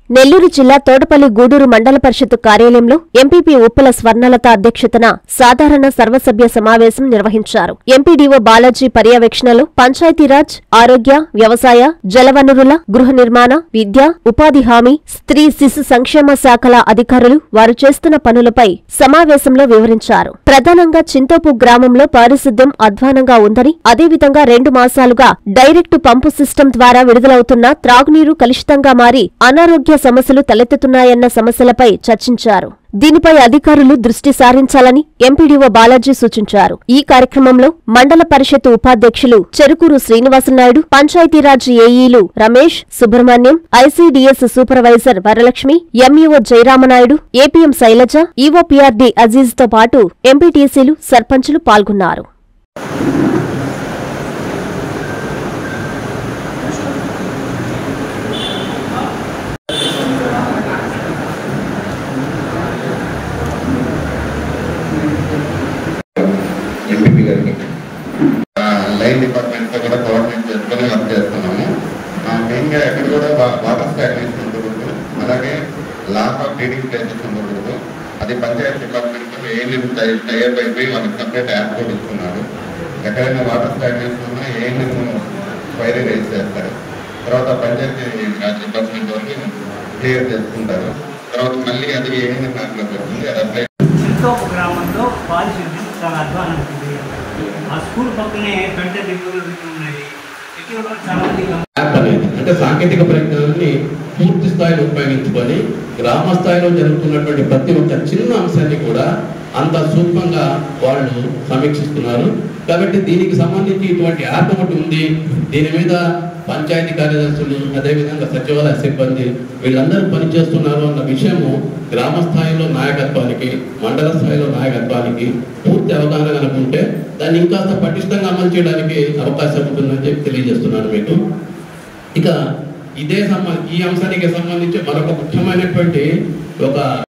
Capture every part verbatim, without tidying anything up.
నెల్లూరు జిల్లా తోటపల్లి గూడూరు మండల పరిషత్తు కార్యాలయంలో ఎంపీపీ ఉప్పల స్వర్ణలత అధ్యక్షతన సాధారణ సర్వసభ్య సమావేశం నిర్వహించారు. ఎంపీడీఓ బాలాజీ పర్యవేక్షణలో పంచాయతీరాజ్, ఆరోగ్య, వ్యవసాయ, జలవనరుల, గృహ నిర్మాణ, విద్య, ఉపాధి హామీ, స్త్రీ శిశు సంక్షేమ శాఖల అధికారులు వారు చేస్తున్న పనులపై సమావేశంలో వివరించారు. ప్రధానంగా చింతోపు గ్రామంలో పారిశుద్ధ్యం అధ్వానంగా ఉందని, అదేవిధంగా రెండు మాసాలుగా డైరెక్టు పంపు సిస్టమ్ ద్వారా విడుదలవుతున్న త్రాగునీరు కలుషితంగా మారి అనారోగ్య సమస్యలు తలెత్తుతున్నాయన్న సమస్యలపై చర్చించారు. దీనిపై అధికారులు దృష్టి సారించాలని ఎంపీడీఓ బాలాజీ సూచించారు. ఈ కార్యక్రమంలో మండల పరిషత్ ఉపాధ్యక్షులు చెరుకూరు శ్రీనివాసనాయుడు, పంచాయతీరాజ్ ఏఈలు Ramesh, Subrahmanyam, ICDS supervisor Varalakshmi, MEO Jayaramanaidu, APM Sailaja, EOPRD Aziz తో పాటు ఎంపీటీసీలు, సర్పంచులు పాల్గొన్నారు. లైన్ డిపార్ట్మెంట్తో కూడా కోఆర్డినేట్ చేసుకుని వర్క్ చేస్తున్నాము. మెయిన్గా ఎక్కడ కూడా వాటర్ స్టాగ్నేషన్ ఉండకూడదు, అలాగే లాస్ ఆఫ్ బ్రీడింగ్ ప్లేసెస్ ఉండకూడదు. అది పంచాయత్ డిపార్ట్మెంట్ ఏఎన్ఎం టైర్ అయిపోయి వాళ్ళకి సపరేట్ యాప్ కూడా ఇస్తున్నారు. ఎక్కడైనా వాటర్ స్టాగ్నేషన్ ఉన్నా ఏఎన్ఎం క్వైరీ రైజ్ చేస్తారు. తర్వాత పంచాయతీ రాజ్ డిపార్ట్మెంట్ వాళ్ళు క్లియర్ చేసుకుంటారు. తర్వాత మళ్ళీ అది ఏఎన్ఎం యాప్లో పెడుతుంది. అది అప్లై గ్రామంలో పారిశుద్ధ్యం చాలా అధ్వానం ఉంటుంది. ఆ స్కూల్ పక్కనే పెద్ద దిగులు ఉన్నాయి. అంటే సాంకేతిక పరిజ్ఞానాన్ని పూర్తి స్థాయిలో ఉపయోగించుకొని గ్రామ స్థాయిలో జరుగుతున్నటువంటి ప్రతి ఒక్క చిన్న అంశాన్ని కూడా అంత సూక్ష్మంగా వాళ్ళు సమీక్షిస్తున్నారు. కాబట్టి దీనికి సంబంధించి ఇటువంటి యాప్ ఒకటి ఉంది. దీని మీద పంచాయతీ కార్యదర్శులు, అదేవిధంగా సచివాలయ సిబ్బంది వీళ్ళందరూ పనిచేస్తున్నారు అన్న విషయము గ్రామ స్థాయిలో నాయకత్వానికి, మండల స్థాయిలో నాయకత్వానికి పూర్తి అవగాహన కనుకుంటే దాన్ని ఇంకాస్త పటిష్టంగా అమలు చేయడానికి అవకాశం ఉంటుందని చెప్పి తెలియజేస్తున్నాను మీకు. ఇక ఇదే సంబంధ ఈ అంశానికి సంబంధించి మరొక ముఖ్యమైనటువంటి ఒక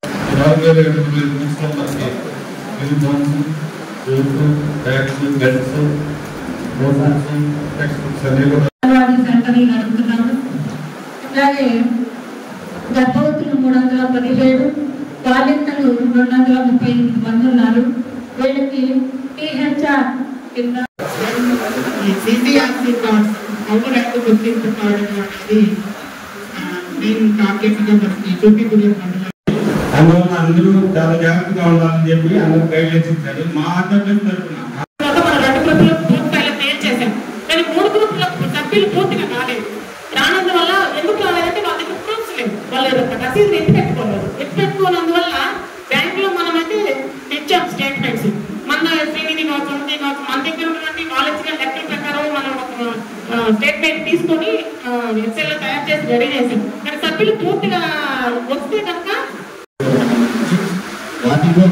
అలాగే గర్భవతులు మూడు వందల పదిహేడు, బాలింతలు రెండు వందల ముప్పై ఎనిమిది మంది ఉన్నారు. వీళ్ళకి టీహెచ్ఆర్ కింద సిసిఆర్సి కార్డ్స్ అవరకు గుర్తించుకోవడం అనేది నేను టార్గెట్గా చూపించలేదు. అందువల్ల అందరూ చాలా జాగ్రత్తగా ఉండాలని చెప్పి అందరూ గైడ్లైన్స్ ఇచ్చారు. మా ఆంధ్రప్రదేశ్ తరఫున మూడు గ్రూపుల సభ్యులు పూర్తిగా కాలేదు. రానందువల్ల ఎందుకు రాలేదంటే వాళ్ళ దగ్గర ప్రూఫ్స్ లేవు. వాళ్ళు రసీదులు ఎత్తి పెట్టుకోలేదు. ఎత్తి పెట్టుకోనందువల్ల బ్యాంకులో మనమైతే తెచ్చాం స్టేట్మెంట్స్. మన శ్రీనిధి కావచ్చు, మన దగ్గర ఉన్నటువంటి వాళ్ళ ఇచ్చిన లెక్కల ప్రకారం మనం స్టేట్మెంట్ తీసుకొని ఎక్సెల్ తయారు చేసి రెడీ చేసాం. కానీ సభ్యులు పూర్తిగా వస్తే కనుక వాటిలో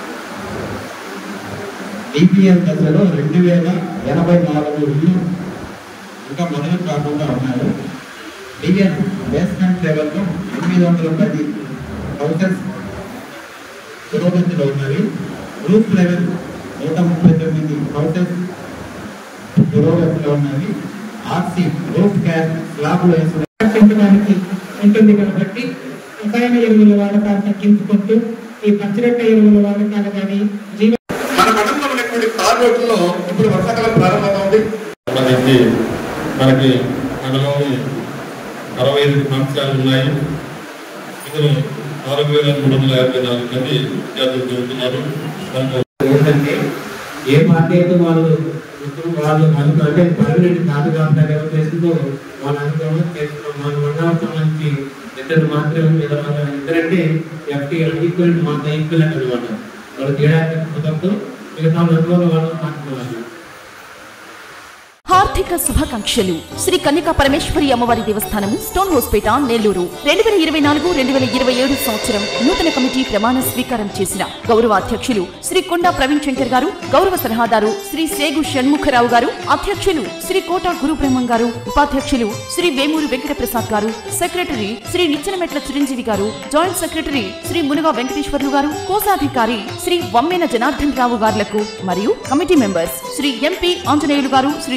డిపిఎల్ దశలో రెండు వేల ఎనభై నాలుగు ఇల్లు ఇంకా మొదలు కాకుండా ఉన్నారు. డిఎన్ బేస్మెంట్ లెవెల్లో ఎనిమిది వందల పది హౌసెస్ పురోగతిలో ఉన్నవి. రూఫ్ లెవెల్ నూట ముప్పై తొమ్మిది హౌసెస్ పురోగతిలో ఉన్నవి. ఆర్సీ రూఫ్ క్యాన్ స్లాబ్లు పెంచడానికి ఉంటుంది కాబట్టి రసాయన ఎరువుల వాడకాలు తగ్గించుకుంటూ ఈ పచ్చిరొట్ట ఎరువుల వాడకాలు కానీ జీవ మన మండలంలో ఉన్నటువంటి తార్ రోడ్లలో ఇప్పుడు వర్షాకాలం ప్రారంభమవుతుంది. సంబంధించి మనకి మండలంలో అరవై ఐదు సంవత్సరాలు ఉన్నాయి. ఇందులో నాలుగు వేల మూడు వందల యాభై నాలుగు మంది విద్యార్థులు చదువుతున్నారు. ఏంటంటే ఏ పార్టీ అయితే వాళ్ళు వాళ్ళు మనకు అంటే పర్మనెంట్ కాదు కాబట్టి ఎవరు చేసిందో వాళ్ళ అనుభవం చేస్తున్నాం. మన మండలం సంబంధించి ఇద్దరు మాత్రమే ఇద్దరంటే ఎఫ్టీ ఈక్వల్ మా ఈక్వల్ అనమాట. వాళ్ళు తేడా తప్పు మిగతా అనుభవం వాళ్ళు మాట్లాడాలి. హార్దిక శుభాకాంక్షలు. శ్రీ కన్యకా పరమేశ్వరి అమ్మవారి దేవస్థానము, స్టోన్ హోస్పేట, నెల్లూరు. రెండు వేల ఇరవై నాలుగు రెండు వేల ఇరవై ఏడు సంవత్సరం నూతన కమిటీ ప్రమాణ స్వీకారం చేసిన గౌరవ అధ్యక్షులు శ్రీ కొండా ప్రవీణ్ శంకర్ గారు, గౌరవ సలహాదారు శ్రీ సేగు షణ్ముఖరావు గారు, అధ్యక్షులు శ్రీ కోట గురుబ్రహ్మం గారు, ఉపాధ్యక్షులు శ్రీ వేమూరు వెంకట ప్రసాద్ గారు, సెక్రటరీ శ్రీ నిచ్చెనమెట్ల చిరంజీవి గారు, జాయింట్ సెక్రటరీ శ్రీ మునుగా వెంకటేశ్వర్లు గారు, కోశాధికారి శ్రీ వమ్మెన జనార్దన్ రావు గారులకు మరియు committee members Shri MP Anjaneyulu గారు, శ్రీ రాజా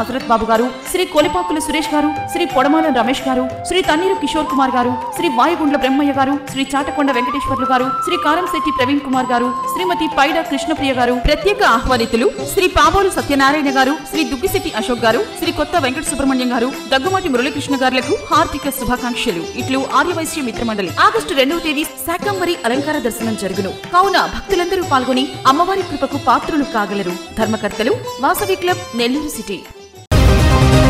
హజరత్ బాబు గారు, శ్రీ కొలిపాకుల సురేష్ గారు, శ్రీ పొడమాల రమేష్ గారు, శ్రీ తన్నీరు కిషోర్ కుమార్ గారు, శ్రీ వాయుగుండ్ల బ్రహ్మయ్య గారు, శ్రీ చాటకొండ వెంకటేశ్వర్లు గారు, శ్రీ కారంశెట్టి ప్రవీణ్ కుమార్ గారు, శ్రీమతి పైడ కృష్ణప్రియ గారు, ప్రత్యేక ఆహ్వానితులు శ్రీ పాబోలు సత్యనారాయణ గారు, శ్రీ దుగ్గిశెట్టి అశోక్ గారు, శ్రీ కొత్త వెంకట సుబ్రహ్మణ్యం గారు, దగ్గుమాటి మురళీకృష్ణ గారులకు హార్దిక శుభాకాంక్షలు. ఇట్లు ఆర్యవైశ్య మిత్రమండలి. ఆగస్టు రెండవ తేదీ శాకంబరి అలంకార దర్శనం జరుగును. కావున భక్తులందరూ పాల్గొని అమ్మవారి కృపకు పాత్రులు కాగలరు. ధర్మకర్తలు వాసవి క్లబ్, నెల్లూరు సిటీ.